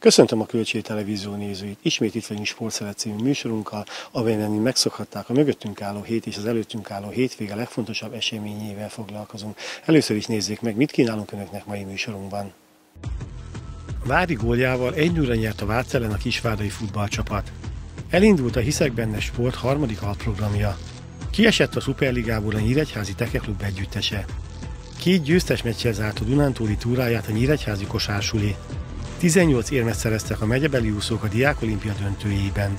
Köszöntöm a Kölcsei Televízió nézőit! Ismét itt vagyunk Sportszeret című műsorunkkal, amelyen megszokhatták, a mögöttünk álló hét és az előttünk álló hétvége legfontosabb eseményével foglalkozunk. Először is nézzék meg, mit kínálunk önöknek mai műsorunkban. Vári góljával 1-0-ra nyert a Vác ellen a kisvárdai futballcsapat. Elindult a Hiszek Benne Sport harmadik alprogramja. Kiesett a Szuperligából a Nyíregyházi Tekeklub együttese. 2 győztes meccsel zárt a Dunántúli túráját a nyíregyházi kosársuli. 18 érmet szereztek a megyebeli úszók a Diákolimpia döntőjében.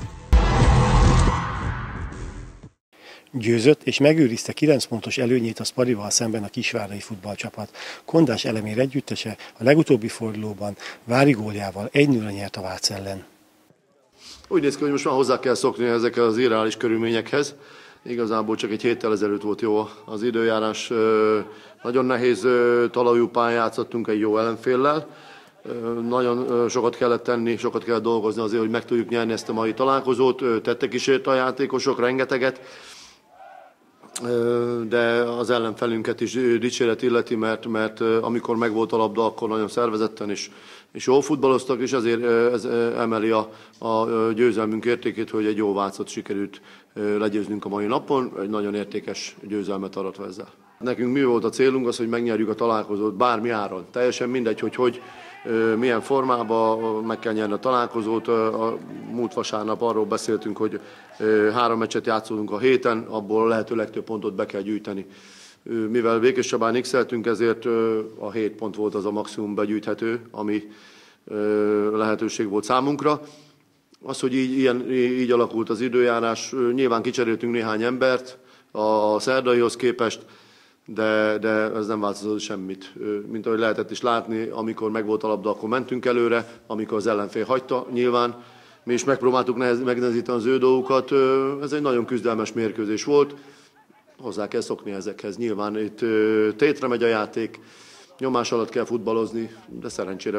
Győzött és megőrizte 9 pontos előnyét a Sparival szemben a kisvárdai futballcsapat. Kondás Elemér együttese a legutóbbi fordulóban Vári góljával 1-0-ra nyert a Vác ellen. Úgy néz ki, hogy most már hozzá kell szokni ezekhez az irreális körülményekhez. Igazából csak egy héttel ezelőtt volt jó az időjárás. Nagyon nehéz talajú pályán játszottunk egy jó ellenféllel. Nagyon sokat kellett tenni, sokat kellett dolgozni azért, hogy meg tudjuk nyerni ezt a mai találkozót. Tettek is érte a játékosok rengeteget, de az ellenfelünket is dicséret illeti, mert amikor megvolt a labda, akkor nagyon szervezetten és jól futballoztak, és ezért ez emeli a győzelmünk értékét, hogy egy jó Vácot sikerült legyőznünk a mai napon, egy nagyon értékes győzelmet aratva ezzel. Nekünk mi volt a célunk? Az, hogy megnyerjük a találkozót bármi áron. Teljesen mindegy, hogy milyen formában meg kell nyerni a találkozót. A múlt vasárnap arról beszéltünk, hogy 3 meccset játszolunk a héten, abból lehető legtöbb pontot be kell gyűjteni. Mivel Békés Csabán x-eltünk, ezért a 7 pont volt az a maximum begyűjthető, ami lehetőség volt számunkra. Az, hogy így alakult az időjárás, nyilván kicseréltünk néhány embert a szerdaihoz képest, de ez nem változott semmit. Mint ahogy lehetett is látni, amikor megvolt a labda, akkor mentünk előre, amikor az ellenfél hagyta, nyilván. Mi is megpróbáltuk megnehezíteni az ő dolgukat. Ez egy nagyon küzdelmes mérkőzés volt. Hozzá kell szokni ezekhez. Nyilván itt tétre megy a játék, nyomás alatt kell futballozni, de szerencsére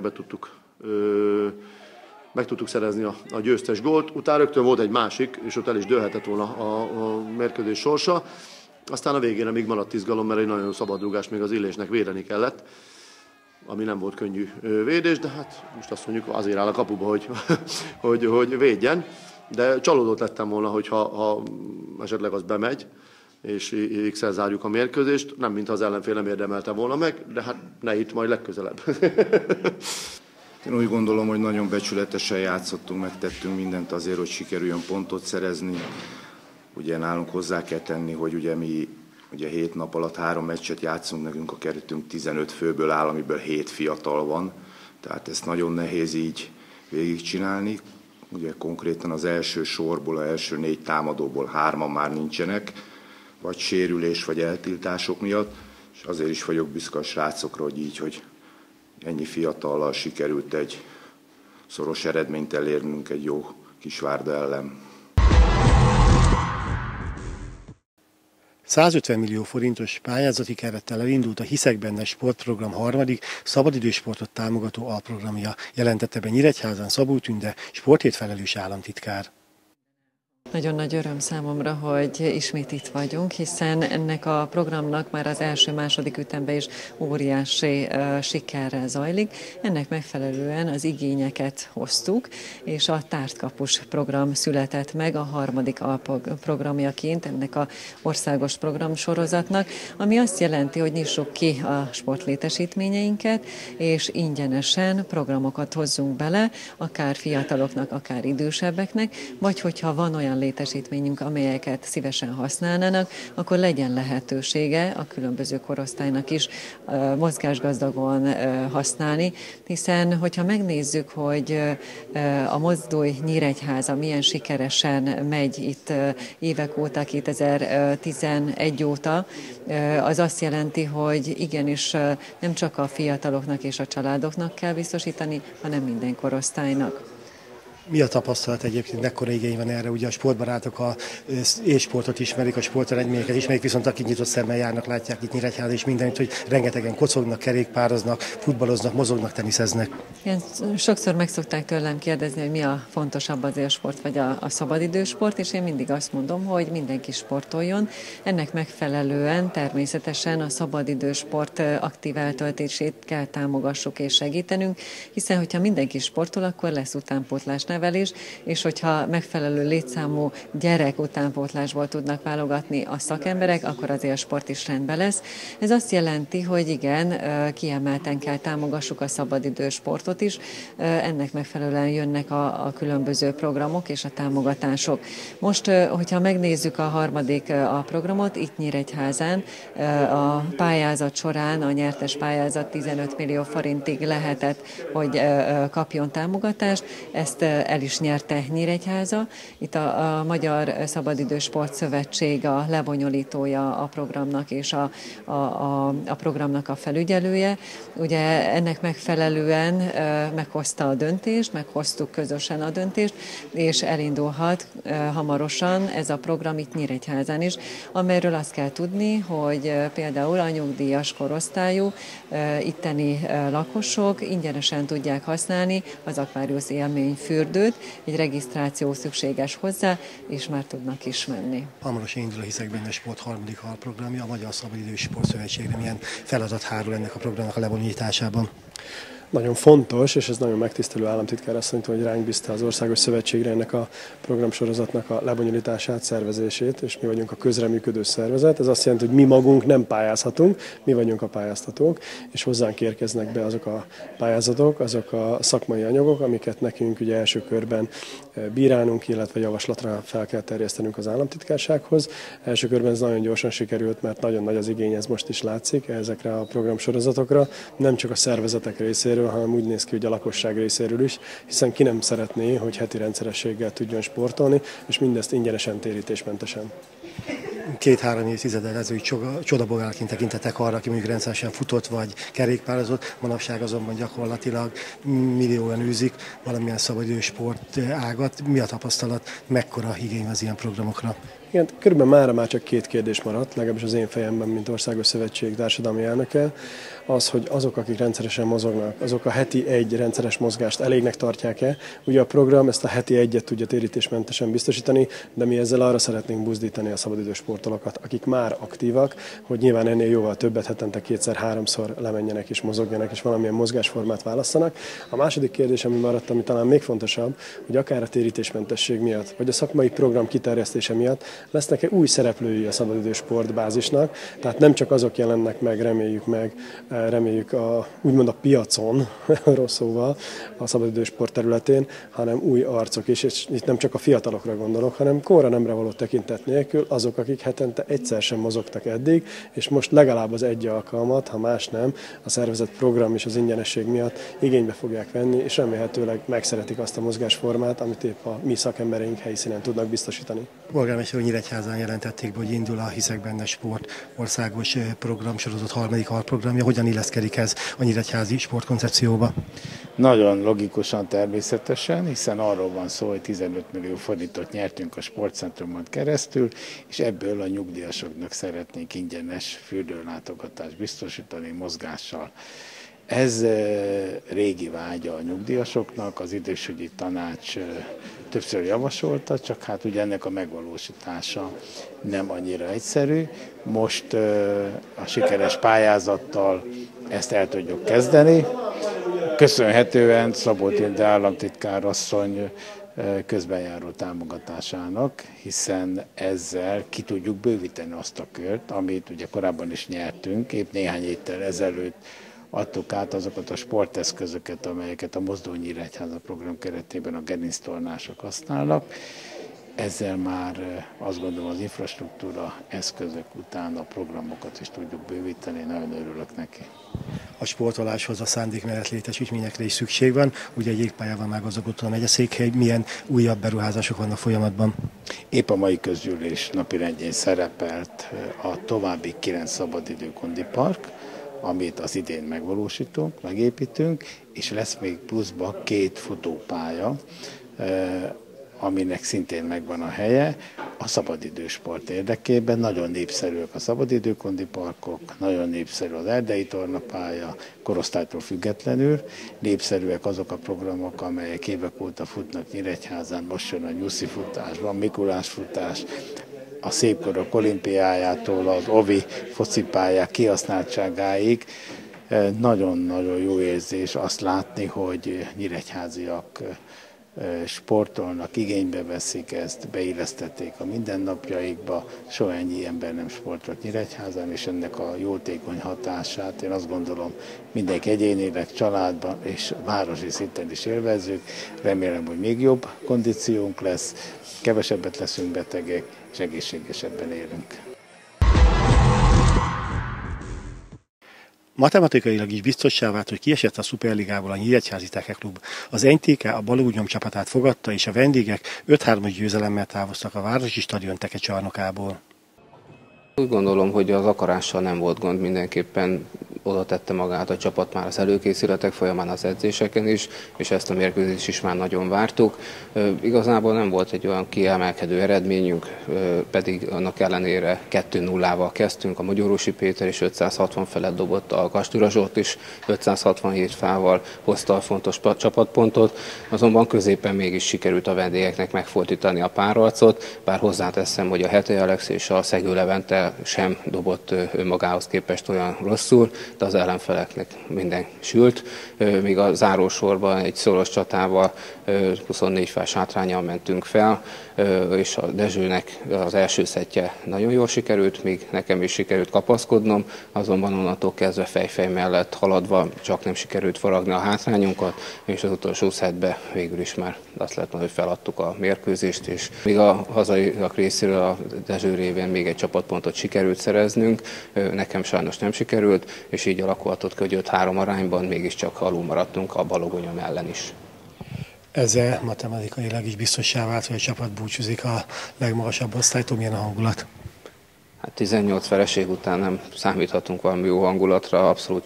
meg tudtuk szerezni a győztes gólt. Utána rögtön volt egy másik, és ott el is dőlhetett volna a mérkőzés sorsa. Aztán a végére még maradt izgalom, mert egy nagyon szabadrugás még az Illésnek védeni kellett, ami nem volt könnyű védés, de hát most azt mondjuk azért áll a kapuba, hogy védjen. De csalódott lettem volna, hogyha esetleg az bemegy, és x-el zárjuk a mérkőzést. Nem, mintha az ellenfél nem érdemelte volna meg, de hát ne itt, majd legközelebb. Én úgy gondolom, hogy nagyon becsületesen játszottunk, megtettünk mindent azért, hogy sikerüljön pontot szerezni. Ugye nálunk hozzá kell tenni, hogy ugye mi 7 nap alatt 3 meccset játszunk, nekünk a keretünk 15 főből áll, amiből 7 fiatal van. Tehát ezt nagyon nehéz így végigcsinálni. Ugye konkrétan az első sorból, az első 4 támadóból 3-an már nincsenek, vagy sérülés, vagy eltiltások miatt. És azért is vagyok büszke a srácokra, hogy ennyi fiatallal sikerült egy szoros eredményt elérnünk egy jó Kisvárda ellen. 150 millió forintos pályázati kerettel elindult a Hiszek Benne sportprogram harmadik szabadidősportot támogató alprogramja, jelentette be Nyíregyházán Szabó Tünde, sporthét felelős államtitkár. Nagyon nagy öröm számomra, hogy ismét itt vagyunk, hiszen ennek a programnak már az első-második ütemben is óriási sikerrel zajlik. Ennek megfelelően az igényeket hoztuk, és a Tártkapus program született meg a harmadik alprogramjaként ennek a országos programsorozatnak, ami azt jelenti, hogy nyissuk ki a sportlétesítményeinket, és ingyenesen programokat hozzunk bele, akár fiataloknak, akár idősebbeknek, vagy hogyha van olyan létesítményünk, amelyeket szívesen használnának, akkor legyen lehetősége a különböző korosztálynak is mozgásgazdagon használni, hiszen hogyha megnézzük, hogy a Mozdulj Nyíregyháza milyen sikeresen megy itt évek óta, 2011 óta, az azt jelenti, hogy igenis nem csak a fiataloknak és a családoknak kell biztosítani, hanem minden korosztálynak. Mi a tapasztalat egyébként, mekkora igény van erre? Ugye a sportbarátok a e-sportot ismerik, a sporteredményeket ismerik, viszont akik nyitott szemmel járnak, látják itt Nyíregyházán és mindenütt, hogy rengetegen kocognak, kerékpároznak, futballoznak, mozognak, teniszeznek. Igen, sokszor meg szokták tőlem kérdezni, hogy mi a fontosabb, az élsport vagy a szabadidősport, és én mindig azt mondom, hogy mindenki sportoljon. Ennek megfelelően természetesen a szabadidősport aktív eltöltését kell támogassuk és segítenünk, hiszen hogyha mindenki sportol, akkor lesz utánpótlás nevelés, és hogyha megfelelő létszámú gyerek utánpótlásból tudnak válogatni a szakemberek, akkor az élsport is rendben lesz. Ez azt jelenti, hogy igen, kiemelten kell támogassuk a szabadidősportot is, ennek megfelelően jönnek a különböző programok és a támogatások. Most, hogyha megnézzük a harmadik a programot, itt Nyíregyházán a pályázat során, a nyertes pályázat 15 millió forintig lehetett, hogy kapjon támogatást, ezt el is nyerte Nyíregyháza. Itt a Magyar Szabadidősport Szövetség a lebonyolítója a programnak és a programnak a felügyelője. Ugye ennek megfelelően meghozta a döntést, meghoztuk közösen a döntést, és elindulhat hamarosan ez a program itt Nyíregyházán is, amelyről azt kell tudni, hogy például a nyugdíjas korosztályú itteni lakosok ingyenesen tudják használni az Aquarius élményfürdőt, egy regisztráció szükséges hozzá, és már tudnak is menni. Hamarosan indul a Hiszek Benne Sport harmadik alprogramja, a Magyar Szabadidősport Szövetségre milyen feladat hárul ennek a programnak a lebonyolításában? Nagyon fontos, és ez nagyon megtisztelő államtitkár asszony, hogy ránk bízta az Országos Szövetségre ennek a programsorozatnak a lebonyolítását, szervezését, és mi vagyunk a közreműködő szervezet. Ez azt jelenti, hogy mi magunk nem pályázhatunk, mi vagyunk a pályáztatók, és hozzánk érkeznek be azok a pályázatok, azok a szakmai anyagok, amiket nekünk ugye első körben bírálnunk, illetve javaslatra fel kell terjesztenünk az államtitkársághoz. Első körben ez nagyon gyorsan sikerült, mert nagyon nagy az igény, ez most is látszik ezekre a programsorozatokra, nem csak a szervezetek részéről, hanem úgy néz ki, hogy a lakosság részéről is, hiszen ki nem szeretné, hogy heti rendszerességgel tudjon sportolni, és mindezt ingyenesen, térítésmentesen. 2-3 évtizeddel ezelőtt csodabogárként tekintettek arra, aki mondjuk rendszeresen futott vagy kerékpározott, manapság azonban gyakorlatilag millióan űzik valamilyen szabadidősport ágat. Mi a tapasztalat, mekkora igény az ilyen programokra? Igen, körülbelül már csak két kérdés maradt, legalábbis az én fejemben, mint Országos Szövetség társadalmi elnöke, az, hogy azok, akik rendszeresen mozognak, azok a heti egy rendszeres mozgást elégnek tartják-e. Ugye a program ezt a heti egyet tudja térítésmentesen biztosítani, de mi ezzel arra szeretnénk buzdítani a szabadidős sportolókat, akik már aktívak, hogy nyilván ennél jóval többet, hetente 2-3-szor lemenjenek és mozogjanak, és valamilyen mozgásformát válasszanak. A második kérdés, ami maradt, ami talán még fontosabb, hogy akár a térítésmentesség miatt, vagy a szakmai program kiterjesztése miatt lesznek-e új szereplői a szabadidős sportbázisnak, tehát nem csak azok jelennek meg, reméljük úgymond a piacon, rossz szóval, a szabadidős sport területén, hanem új arcok is, és itt nem csak a fiatalokra gondolok, hanem korra nemre való tekintet nélkül azok, akik hetente egyszer sem mozogtak eddig, és most legalább az egy alkalmat, ha más nem, a szervezett program és az ingyenesség miatt igénybe fogják venni, és remélhetőleg megszeretik azt a mozgásformát, amit épp a mi szakembereink helyszínen tudnak biztosítani. Polgármester Nyíregyházán jelentették be, hogy indul a Hiszek Benne Sport országos programsorozat harmadik alprogramja. Hogyan illeszkedik ez a nyíregyházi sportkoncepcióba? Nagyon logikusan, természetesen, hiszen arról van szó, hogy 15 millió forintot nyertünk a sportcentrumon keresztül, és ebből a nyugdíjasoknak szeretnénk ingyenes fürdőlátogatást biztosítani mozgással. Ez régi vágya a nyugdíjasoknak, az idősügyi tanács többször javasolta, csak hát ugye ennek a megvalósítása nem annyira egyszerű. Most a sikeres pályázattal ezt el tudjuk kezdeni. Köszönhetően Szabó Tilde államtitkár asszony közbenjáró támogatásának, hiszen ezzel ki tudjuk bővíteni azt a kört, amit ugye korábban is nyertünk, épp néhány héttel ezelőtt adtuk át azokat a sporteszközöket, amelyeket a Mozdulj Nyíregyháza program keretében a gerinctornások használnak. Ezzel már azt gondolom az infrastruktúra eszközök után a programokat is tudjuk bővíteni, nagyon örülök neki. A sportoláshoz a szándék mellett létesítményekre is szükség van. Ugye egy jégpályával meggazdagodott a megyeszékhely, milyen újabb beruházások vannak folyamatban? Épp a mai közgyűlés napirendjén szerepelt a további 9 szabadidő kondipark, amit az idén megvalósítunk, megépítünk, és lesz még pluszban 2 futópálya, aminek szintén megvan a helye, a szabadidősport érdekében. Nagyon népszerűek a szabadidőkondi parkok, nagyon népszerű az erdei tornapálya, korosztálytól függetlenül. Népszerűek azok a programok, amelyek évek óta futnak Nyíregyházán, most jön a nyuszi futás, van Mikulás futás, a szépkorok olimpiájától az ovi focipályák kihasználtságáig. Nagyon-nagyon jó érzés azt látni, hogy nyíregyháziak sportolnak, igénybe veszik ezt, beillesztették a mindennapjaikba, soha ennyi ember nem sportolt Nyíregyházán, és ennek a jótékony hatását én azt gondolom mindenki egyénileg, családban és városi szinten is élvezzük. Remélem, hogy még jobb kondíciónk lesz, kevesebbet leszünk betegek, és egészségesebben élünk. Matematikailag is biztossá vált, hogy kiesett a Szuperligából a Nyíregyházi Tekeklub. Az NTK a Balogh csapatát fogadta, és a vendégek 5-3 győzelemmel távoztak a Városi Stadion tekecsarnokából. Úgy gondolom, hogy az akarással nem volt gond, mindenképpen oda tette magát a csapat már az előkészületek folyamán, az edzéseken is, és ezt a mérkőzést is már nagyon vártuk. Igazából nem volt egy olyan kiemelkedő eredményünk, pedig annak ellenére 2-0-val kezdtünk, a Magyarósi Péter is 560 felett dobott, a Kastura Zsolt is 567 fával hozta a fontos csapatpontot, azonban középen mégis sikerült a vendégeknek megfordítani a párharcot, bár hozzáteszem, hogy a Hetei Alex és a Szegő Levente sem dobott önmagához képest olyan rosszul, de az ellenfeleknek minden sült. Míg a zárósorban egy szoros csatával 24 fás hátránnyal mentünk fel, és a Dezsőnek az első szettje nagyon jól sikerült, míg nekem is sikerült kapaszkodnom, azonban onnantól kezdve fejfej mellett haladva csak nem sikerült faragni a hátrányunkat, és az utolsó szettben végül is már azt lehet mondani, hogy feladtuk a mérkőzést, és míg a hazaiak részéről a Dezső révén még egy csapatpontot sikerült szereznünk, nekem sajnos nem sikerült, és így alakulhatott ki, hogy 5-3 arányban mégiscsak alul maradtunk a Balogh ellen is. Ezzel matematikailag is biztossá vált, hogy a csapat búcsúzik a legmagasabb osztálytól. Milyen a hangulat? Hát 18 vereség után nem számíthatunk valami jó hangulatra, abszolút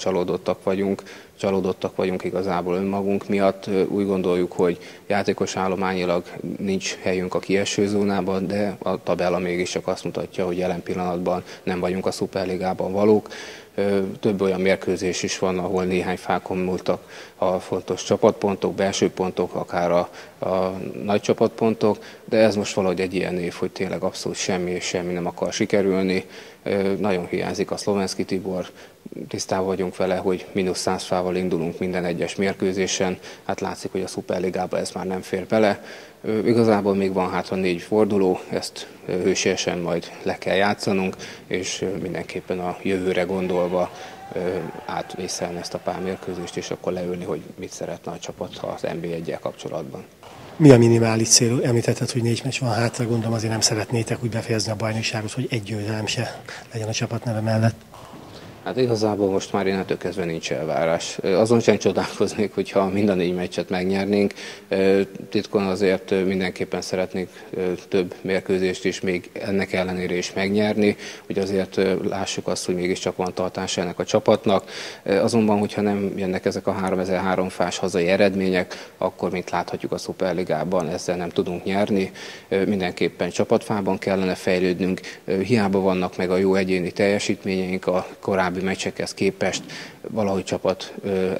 csalódottak vagyunk igazából önmagunk miatt. Úgy gondoljuk, hogy játékos állományilag nincs helyünk a kieső zónában, de a tabella mégiscsak azt mutatja, hogy jelen pillanatban nem vagyunk a Szuperligában valók. Több olyan mérkőzés is van, ahol néhány fákon múltak a fontos csapatpontok, belső pontok, akár a nagy csapatpontok, de ez most valahogy egy ilyen év, hogy tényleg abszolút semmi és semmi nem akar sikerülni. Nagyon hiányzik a Szlovenszky Tibor, tisztában vagyunk vele, hogy -100 fával indulunk minden egyes mérkőzésen, hát látszik, hogy a Szuperligában ez már nem fér bele. Igazából még van hátra 4 forduló, ezt hősiesen majd le kell játszanunk, és mindenképpen a jövőre gondolva átvészelni ezt a pár mérkőzést, és akkor leülni, hogy mit szeretne a csapat az NB1-jel kapcsolatban. Mi a minimális cél? Említetted, hogy 4 meccs van hátra, gondolom azért nem szeretnétek úgy befejezni a bajnokságot, hogy egy győzelem se legyen a csapat neve mellett. Hát igazából most már innentől kezdve nincs elvárás. Azon sem csodálkoznék, hogyha mind a 4 meccset megnyernénk. Titkon azért mindenképpen szeretnék több mérkőzést is még ennek ellenére is megnyerni, hogy azért lássuk azt, hogy mégiscsak van tartása ennek a csapatnak. Azonban, hogyha nem jönnek ezek a 3003 fás hazai eredmények, akkor, mint láthatjuk a Szuperligában, ezzel nem tudunk nyerni. Mindenképpen csapatfában kellene fejlődnünk. Hiába vannak meg a jó egyéni teljesítményeink a korábbi meccsekhez képest, valahogy csapat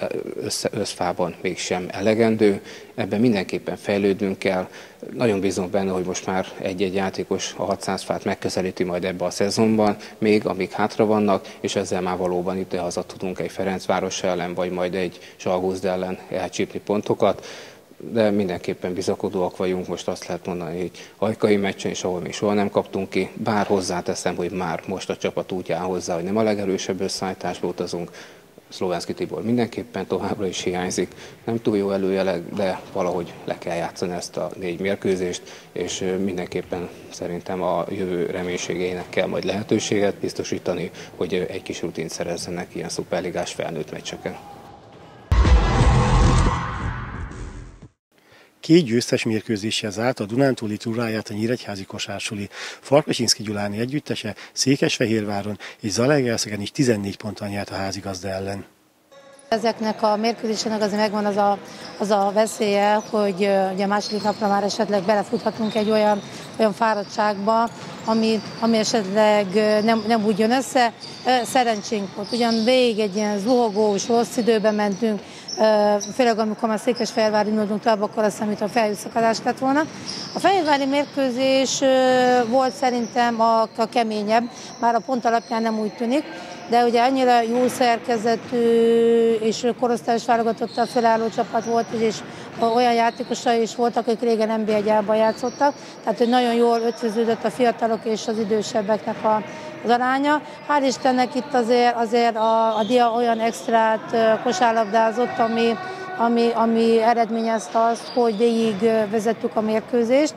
összfában mégsem elegendő. Ebben mindenképpen fejlődnünk kell. Nagyon bízom benne, hogy most már egy-egy játékos a 600 fát megközelíti majd ebbe a szezonban, még amíg hátra vannak, és ezzel már valóban itt haza tudunk egy Ferencváros ellen, vagy majd egy Zsalgózd ellen elcsípni pontokat. De mindenképpen bizakodóak vagyunk, most azt lehet mondani, hogy ajkai meccsen is, ahol még soha nem kaptunk ki, bár hozzáteszem, hogy már most a csapat úgy áll hozzá, hogy nem a legerősebb összeállításba utazunk. Szlovenszky Tibor mindenképpen továbbra is hiányzik, nem túl jó előjelek, de valahogy le kell játszani ezt a 4 mérkőzést, és mindenképpen szerintem a jövő reménységeinek kell majd lehetőséget biztosítani, hogy egy kis rutint szerezzenek ilyen szuperligás felnőtt meccseken. 2 győztes mérkőzéssel zárt a Dunántúli túráját a nyíregyházi kosársuli. Farkasinszky Gyuláni együttese Székesfehérváron és Zalaegerszegen is 14 ponttal nyert a házigazda ellen. Ezeknek a mérkőzésének azért megvan az a veszélye, hogy ugye a második napra már esetleg belefuthatunk egy olyan fáradtságba, ami esetleg nem úgy jön össze. Szerencsénk volt, ugyan végig egy ilyen zuhogós, rossz időben mentünk, főleg amikor már Székesfehérváron indultunk tovább, akkor azt hiszem, hogy a felhőszakadás lett volna. A fehérvári mérkőzés volt szerintem a keményebb, már a pont alapján nem úgy tűnik, de ugye annyira jó szerkezetű és korosztályos válogatottal felálló csapat volt, és olyan játékosai is voltak, akik régen NB1-ban játszottak, tehát hogy nagyon jól ötvöződött a fiatalok és az idősebbeknek az aránya. Hál' Istennek itt azért a Dia olyan extrát kosárlabdázott, ami eredményezte azt, hogy végig vezettük a mérkőzést,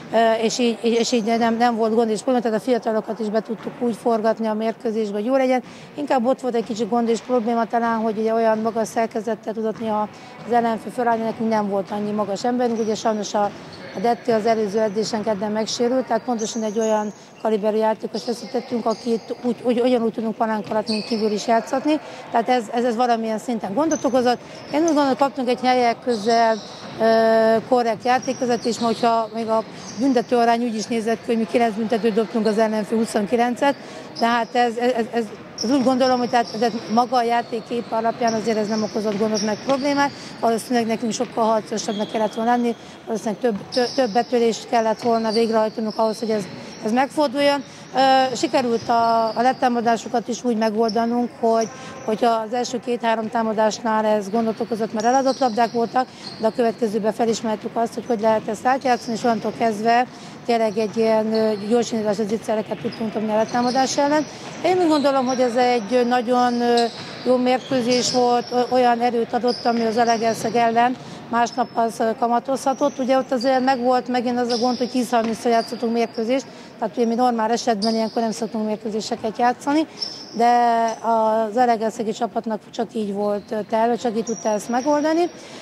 és így nem volt gond és probléma, tehát a fiatalokat is be tudtuk úgy forgatni a mérkőzésbe, hogy jó legyen. Inkább ott volt egy kicsi gond és probléma talán, hogy ugye olyan magas szerkezettel tudott az ellenfél felállni, nekünk nem volt annyi magas emberünk, ugye sajnos a Detti az előző edzésen kedden megsérült, tehát pontosan egy olyan kaliberű játékos veszítettünk, akit ugyanúgy tudunk palánk alatt, mint kívül is játszatni, tehát ez valamilyen szinten gondot okozott. Én úgy gondolom, kaptunk egy helyek közel korrekt játékvezetést, hogyha még a büntetőarány úgy is nézett ki, hogy mi 9 büntetőt dobtunk, az ellenfél 29-et, tehát ez úgy gondolom, hogy tehát maga a játék képe alapján azért ez nem okozott gondot meg problémát, valószínűleg nekünk sokkal harcosabbnak kellett volna lenni, valószínűleg több betörést kellett volna végrehajtanunk ahhoz, hogy ez megforduljon. Sikerült a letámadásokat is úgy megoldanunk, hogyha az első 2-3 támadásnál ez gondot okozott, mert eladott labdák voltak, de a következőben felismertük azt, hogy lehet ezt átjátszani, és onnantól kezdve tényleg egy ilyen gyorsindítás az zicsereket tudtunk dobni a letámadás ellen. Én úgy gondolom, hogy ez egy nagyon jó mérkőzés volt, olyan erőt adott, ami az Zalaegerszeg ellen másnap az kamatozhatott. Ugye ott azért megvolt megint az a gond, hogy 10-30-szor játszottunk mérkőzést, tehát ugye mi normál esetben ilyenkor nem szoktunk mérkőzéseket játszani, de az zalaegerszegi csapatnak csak így volt terve, csak így tudta ezt megoldani.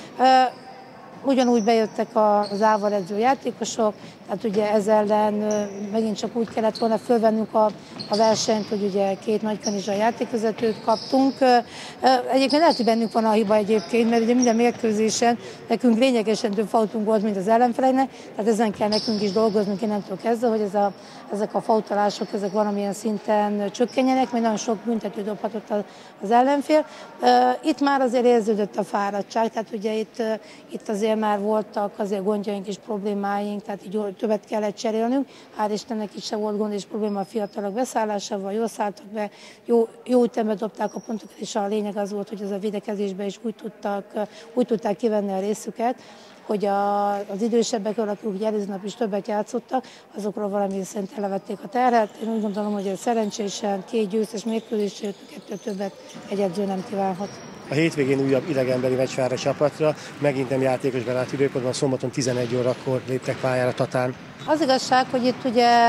Ugyanúgy bejöttek az Ávar edző játékosok, tehát ugye ez ellen megint csak úgy kellett volna fölvennünk a versenyt, hogy ugye 2 nagykanizsai játékvezetőt kaptunk. Egyébként lehet, hogy bennünk van a hiba egyébként, mert ugye minden mérkőzésen nekünk lényegesen több fautunk volt, mint az ellenfeleknek, tehát ezen kell nekünk is dolgoznunk innentől kezdve, hogy ezek a fautolások ezek valamilyen szinten csökkenjenek, mert nagyon sok büntető dobhatott az ellenfél. Itt már azért érződött a fáradtság, tehát ugye itt azért már voltak azért gondjaink és problémáink, tehát így többet kellett cserélnünk. Hál' Istennek itt se volt gond és probléma a fiatalok beszállásával, jól szálltak be, jó ütembe dobták a pontokat, és a lényeg az volt, hogy az a védekezésben is úgy tudták kivenni a részüket, hogy az idősebbek, akik előző nap is többet játszottak, azokról valamilyen szinten levették a terhet. Én úgy gondolom, hogy ez szerencsésen 2 győztes mérkőzés, 2 többet egy edző nem kívánhat. A hétvégén újabb idegenbeli meccs vár a csapatra, megint nem játékos belát időpontban, szombaton 11 órakor léptek pályára Tatán. Az igazság, hogy itt ugye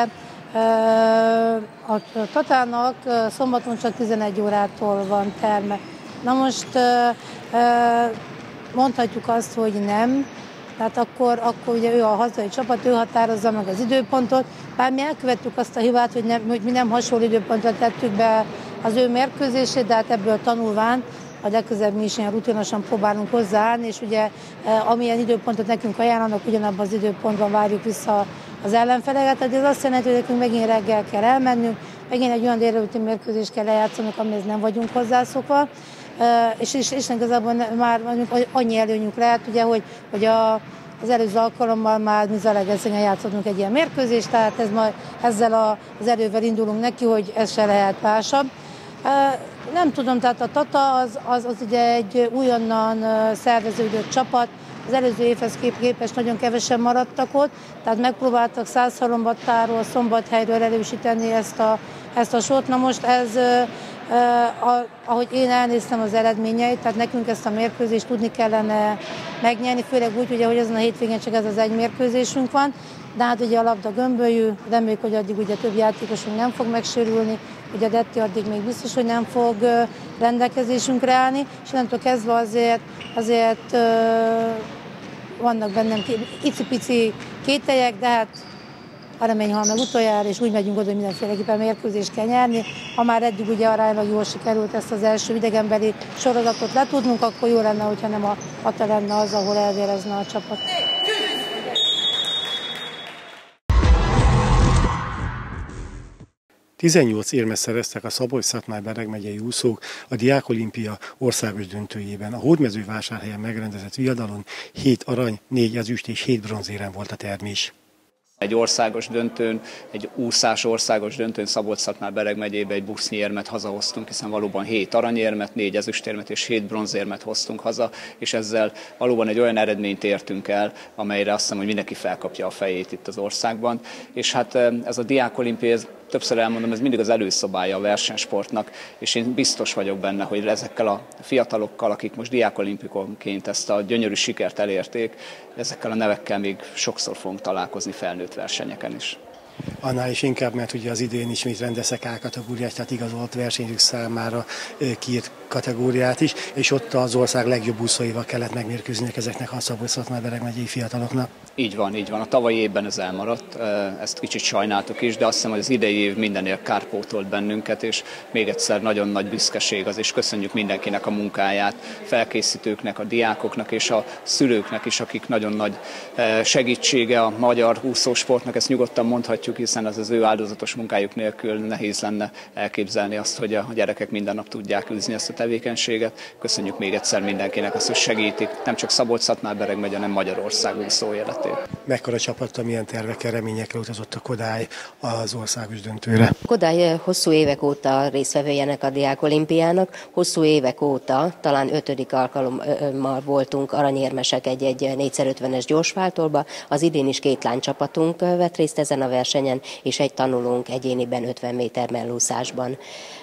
a Tatának szombaton csak 11 órától van terme. Na most mondhatjuk azt, hogy nem, tehát akkor ugye ő a hazai csapat, ő határozza meg az időpontot, bár mi elkövettük azt a hibát, hogy mi nem hasonló időpontot tettük be az ő mérkőzését, de hát ebből tanulván a legközelebb mi is ilyen rutinosan próbálunk hozzáállni, és ugye amilyen időpontot nekünk ajánlanak, ugyanabban az időpontban várjuk vissza az ellenfeleket. Tehát ez azt jelenti, hogy nekünk megint reggel kell elmennünk, megint egy olyan délelőtti mérkőzést kell lejátszanunk, amihez nem vagyunk hozzászokva, és igazából már annyi előnyünk lehet, ugye, hogy az előző alkalommal már mi Zalaegerszegen játszottunk egy ilyen mérkőzést, tehát ezzel az erővel indulunk neki, hogy ez se lehet másabb. Nem tudom, tehát a Tata az ugye egy újonnan szerveződött csapat, az előző évhez képest nagyon kevesen maradtak ott, tehát megpróbáltak Szászhalombattáról, Szombathelyről erősíteni ezt a sort. Na most ez, ahogy én elnéztem az eredményeit, tehát nekünk ezt a mérkőzést tudni kellene megnyerni, főleg úgy, ugye, hogy ezen a hétvégén csak ez az egy mérkőzésünk van, de hát ugye a labda gömbölyű, reméljük, hogy addig ugye több játékosunk nem fog megsérülni, ugye a Detti addig még biztos, hogy nem fog rendelkezésünkre állni, és innentől kezdve azért vannak bennem icipici kételyek, de hát a remény hal meg utoljára, és úgy megyünk oda, hogy mindenféleképpen mérkőzést kell nyerni. Ha már eddig ugye aránylag jól sikerült ezt az első idegenbeli sorozatot letudnunk, akkor jó lenne, hogyha nem a Hata lenne az, ahol elvérezne a csapat. 18 érmet szereztek a Szabolcs-Szatmár-Bereg megyei úszók a Diákolimpia országos döntőjében. A Hódmezővásárhelyen megrendezett viadalon 7 arany, 4 ezüst és 7 bronzérem volt a termés. Egy országos döntőn, egy úszás országos döntőn Szabolcs-Szatmár-Bereg megyébe egy busznyi érmet hazahoztunk, hiszen valóban 7 aranyérmet, 4 ezüstérmet és 7 bronzérmet hoztunk haza, és ezzel valóban egy olyan eredményt értünk el, amelyre azt hiszem, hogy mindenki felkapja a fejét itt az országban. És hát ez a Diákolimpia, többször elmondom, ez mindig az előszobája a versenysportnak, és én biztos vagyok benne, hogy ezekkel a fiatalokkal, akik most diákolimpikonként ezt a gyönyörű sikert elérték, ezekkel a nevekkel még sokszor fogunk találkozni felnőtt versenyeken is. Annál is inkább, mert ugye az idén ismét rendeztek A-kategóriát, tehát igazolt versenyzők számára kiírt kategóriát is, és ott az ország legjobb úszóival kellett megmérkőzniük ezeknek a Szabolcs-Szatmár-Bereg megyei fiataloknak. Így van, így van. A tavalyi évben ez elmaradt, ezt kicsit sajnáltuk is, de azt hiszem, hogy az idei év mindenért kárpótolt bennünket, és még egyszer nagyon nagy büszkeség az, és köszönjük mindenkinek a munkáját, felkészítőknek, a diákoknak és a szülőknek is, akik nagyon nagy segítsége a magyar úszósportnak, ezt nyugodtan mondhatjuk, hiszen az ő áldozatos munkájuk nélkül nehéz lenne elképzelni azt, hogy a gyerekek minden nap tudják űzni ezt a tevékenységet. Köszönjük még egyszer mindenkinek azt, hogy segítik, nem csak Szabolcs-Szatmár-Bereg megye, hanem Magyarország úszó életét. Mekkora csapattal, milyen tervekkel, reményekkel utazott a Kodály az országos döntőre? Kodály hosszú évek óta résztvevőjenek a Diákolimpiának, hosszú évek óta, talán 5. alkalommal voltunk aranyérmesek egy 4x50-es gyorsváltóba. Az idén is 2 lánycsapatunk vett részt ezen a versenyen, és egy tanulónk egyéniben 50 méter mellúszásban.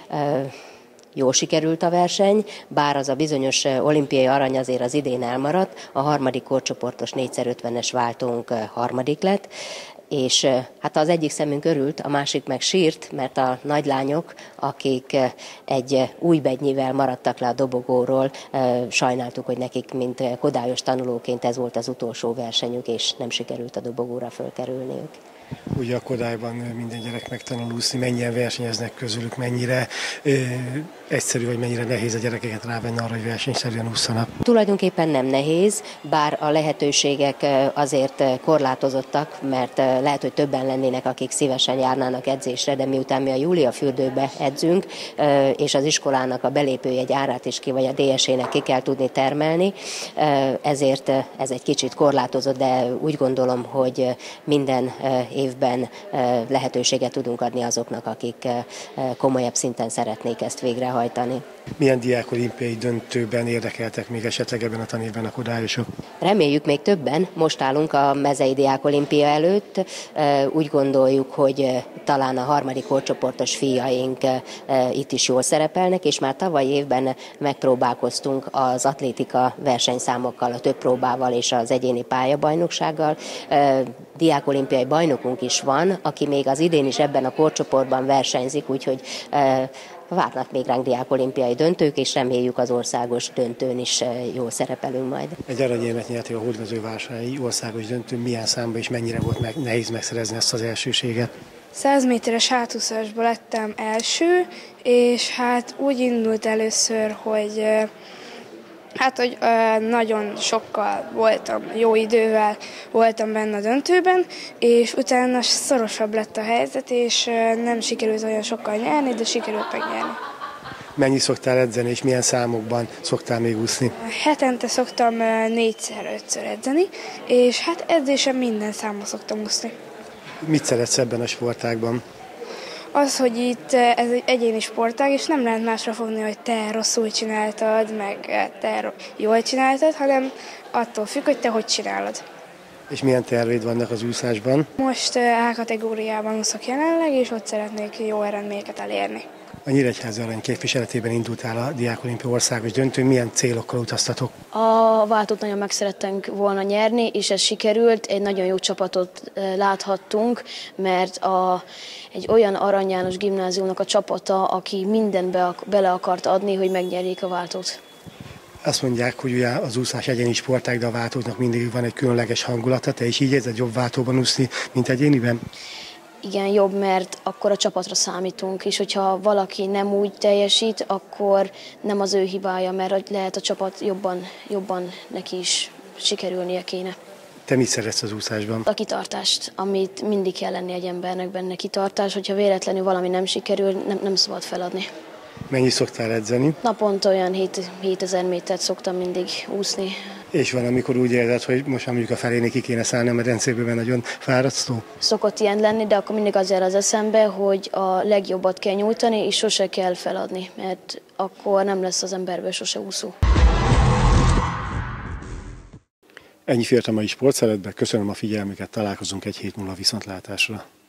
Jól sikerült a verseny, bár az a bizonyos olimpiai arany azért az idén elmaradt, a 3. korcsoportos 4x50-es váltónk 3. lett, és hát az egyik szemünk örült, a másik meg sírt, mert a nagylányok, akik egy új bednyivel maradtak le a dobogóról, sajnáltuk, hogy nekik, mint kodályos tanulóként ez volt az utolsó versenyük, és nem sikerült a dobogóra fölkerülniük. Ugye a Kodályban minden gyerek megtanul úszni, mennyien versenyeznek közülük, mennyire egyszerű, vagy mennyire nehéz a gyerekeket rávenni arra, hogy versenyszerűen ússzanak? Tulajdonképpen nem nehéz, bár a lehetőségek azért korlátozottak, mert lehet, hogy többen lennének, akik szívesen járnának edzésre, de miután mi a Júlia fürdőbe edzünk, és az iskolának a belépőjegy árát is vagy a DSE-nek ki kell tudni termelni, ezért ez egy kicsit korlátozott, de úgy gondolom, hogy minden évben lehetőséget tudunk adni azoknak, akik komolyabb szinten szeretnék ezt végrehajtani. Milyen diákolimpiai döntőben érdekeltek még esetleg ebben a tanévben a kodályosok? Reméljük még többen. Most állunk a mezei diákolimpia előtt. Úgy gondoljuk, hogy talán a 3. korcsoportos fiaink itt is jól szerepelnek, és már tavaly évben megpróbálkoztunk az atlétika versenyszámokkal, a több próbával és az egyéni pályabajnoksággal. Diákolimpiai bajnokunk is van, aki még az idén is ebben a korcsoportban versenyzik, úgyhogy várnak még ránk diákolimpiai döntők, és reméljük az országos döntőn is jól szerepelünk majd. Egy aranyérmet nyertél a Hódmezővásárhelyi országos döntőn, milyen számba és mennyire volt nehéz megszerezni ezt az elsőséget? 100 méteres hátúszásból lettem első, és hát úgy indult először, hogy nagyon sokkal voltam, jó idővel voltam benne a döntőben, és utána szorosabb lett a helyzet, és nem sikerült olyan sokkal nyerni, de sikerült megnyerni. Mennyi szoktál edzeni, és milyen számokban szoktál még úszni? Hetente szoktam 4-5-ször edzeni, és hát edzésen minden számban szoktam úszni. Mit szeretsz ebben a sportágban? Az, hogy itt ez egy egyéni sportág, és nem lehet másra fogni, hogy te rosszul csináltad, meg te jól csináltad, hanem attól függ, hogy te hogy csinálod. És milyen terveid vannak az úszásban? Most A-kategóriában úszok jelenleg, és ott szeretnék jó eredményeket elérni. A Nyíregyházi Arany képviseletében indultál a Diákolimpia országos döntőn. Milyen célokkal utaztatok? A váltót nagyon meg szerettünk volna nyerni, és ez sikerült. Egy nagyon jó csapatot láthattunk, mert egy olyan Arany János gimnáziumnak a csapata, aki mindenbe bele akart adni, hogy megnyerjék a váltót. Azt mondják, hogy ugye az úszás egyéni sportág, de a váltóknak mindig van egy különleges hangulata. Te is így érzed jobb váltóban úszni, mint egyéniben? igen jobb, mert akkor a csapatra számítunk, és hogyha valaki nem úgy teljesít, akkor nem az ő hibája, mert lehet a csapat jobban neki is sikerülnie kéne. Te mit szeretsz az úszásban? A kitartást, amit mindig kell lenni egy embernek, benne kitartás, hogyha véletlenül valami nem sikerül, nem szabad feladni. Mennyit szoktál edzeni? Naponta olyan 7000 métert szoktam mindig úszni. És van, amikor úgy érzed, hogy most már mondjuk a felénél ki kéne szállni a medencéből, mert nagyon fárasztó? Szokott ilyen lenni, de akkor mindig az jár az eszembe, hogy a legjobbat kell nyújtani, és sose kell feladni, mert akkor nem lesz az emberből sose úszó. Ennyi fért a mai Sportszeretbe, köszönöm a figyelmüket, találkozunk egy hét múlva viszontlátásra.